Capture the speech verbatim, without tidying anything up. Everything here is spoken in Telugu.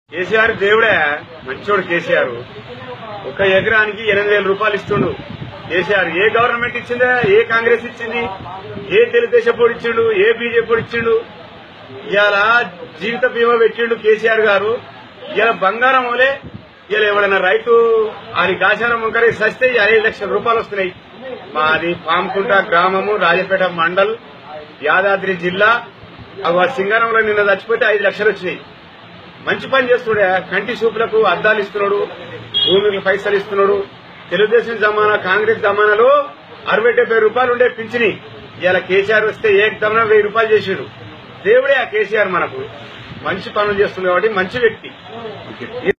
కేసీఆర్ దేవుడే మంచోడు. కేసీఆర్ ఒక ఎకరానికి ఎనిమిది వేల రూపాయలు ఇస్తుండు. కేసీఆర్ ఏ గవర్నమెంట్ ఇచ్చిందా? ఏ కాంగ్రెస్ ఇచ్చింది? ఏ తెలుగుదేశం పోడు ఇచ్చిండు? ఏ బీజేపీ పోడు ఇచ్చిండు? ఇవాళ జీవిత బీమా పెట్టిండు కేసీఆర్ గారు. ఇవాళ బంగారం వలే ఇలా ఎవడన్నా రైతు అది గాచారం వంకరే సస్తే ఐదు లక్షల రూపాయలు వస్తున్నాయి. మాది పాముకుంట గ్రామము, రాజపేట మండల్, యాదాద్రి జిల్లా. ఆ సింగారంలో నిన్న చచ్చిపోతే ఐదు లక్షలు వచ్చినాయి. మంచి పని చేస్తున్నాడు. కంటి చూపులకు అద్దాలు ఇస్తున్నాడు, భూమికి పైసలు ఇస్తున్నాడు. తెలుగుదేశం జమానా, కాంగ్రెస్ జమానాలో అరవై డెబ్బై రూపాయలు ఉండే పింఛని ఇలా కేసీఆర్ వస్తే ఏకదమ్న వెయ్యి రూపాయలు చేసాడు. దేవుడే ఆ కేసీఆర్. మనకు మంచి పనులు చేస్తుంది కాబట్టి మంచి వ్యక్తి.